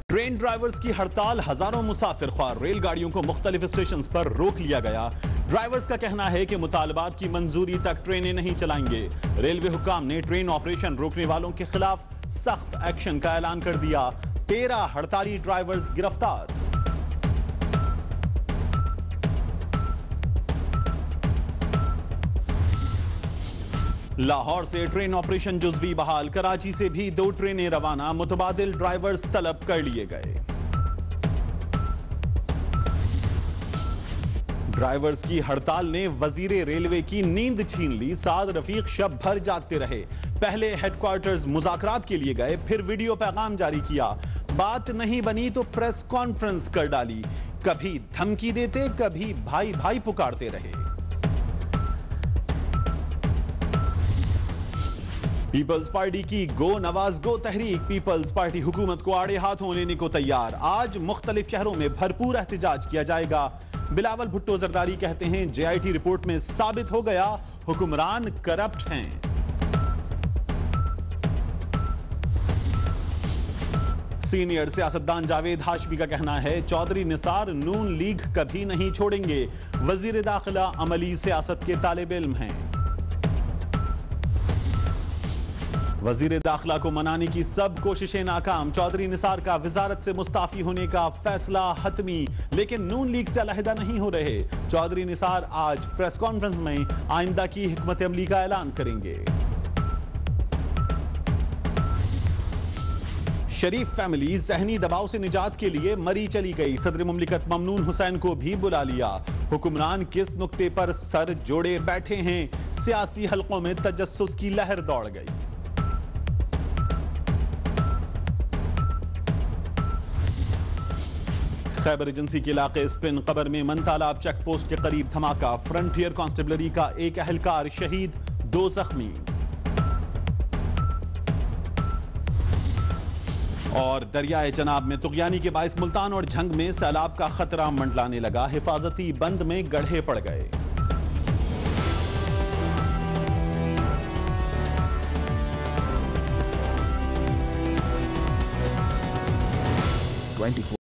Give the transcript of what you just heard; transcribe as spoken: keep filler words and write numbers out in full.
Train drivers की हड़ताल, हजारों मुसाफिर ख्वार रेलगाड़ियों को मुख्तलिफ स्टेशन पर रोक लिया गया। ड्राइवर्स का कहना है कि मुतालबात की मंजूरी तक ट्रेनें नहीं चलाएंगे। रेलवे हुक्काम ने ट्रेन ऑपरेशन रोकने वालों के खिलाफ सख्त एक्शन का ऐलान कर दिया। तेरह हड़ताली ड्राइवर्स गिरफ्तार। लाहौर से ट्रेन ऑपरेशन जुज़वी बहाल, कराची से भी दो ट्रेनें रवाना, मुतबादिल ड्राइवर्स तलब कर लिए गए। ड्राइवर्स की हड़ताल ने वजीरे रेलवे की नींद छीन ली। साद रफीक शब भर जागते रहे। पहले हेडक्वार्टर्स मुज़ाकरात के लिए गए, फिर वीडियो पैगाम जारी किया। बात नहीं बनी तो प्रेस कॉन्फ्रेंस कर डाली। कभी धमकी देते, कभी भाई भाई पुकारते रहे। पीपल्स पार्टी की गो नवाज गो तहरीक, पीपल्स पार्टी हुकूमत को आड़े हाथों लेने को तैयार। आज मुख्तलिफ शहरों में भरपूर एहतजाज किया जाएगा। बिलावल भुट्टो जरदारी कहते हैं, जे आई टी रिपोर्ट में साबित हो गया हुक्मरान करप्ट हैं। सीनियर सियासतदान जावेद हाशमी का कहना है, चौधरी निसार नून लीग कभी नहीं छोड़ेंगे। वजीर दाखिला अमली सियासत के तालिब इल्म हैं। वजीर दाखिला को मनाने की सब कोशिशें नाकाम। चौधरी निसार का वजारत से मुस्ताफी होने का फैसला हतमी, लेकिन नून लीग से अलहदा नहीं हो रहे। चौधरी निसार आज प्रेस कॉन्फ्रेंस में आइंदा की हिकमत अमली का ऐलान करेंगे। शरीफ फैमिली जहनी दबाव से निजात के लिए मरी चली गई। सदर मुमलिकत ममनून हुसैन को भी बुला लिया। हुक्मरान किस नुक्ते पर सर जोड़े बैठे हैं, सियासी हलकों में तजस्सुस की लहर दौड़ गई। खैबर एजेंसी के इलाके स्पिन कबर में मन तालाब चेक पोस्ट के करीब धमाका। फ्रंटियर कांस्टेबलरी का एक अहलकार शहीद, दो जख्मी। और दरियाए चनाब में तुगयानी के बाइस मुल्तान और झंग में सैलाब का खतरा मंडलाने लगा। हिफाजती बंद में गड्ढे पड़ गए। Twenty four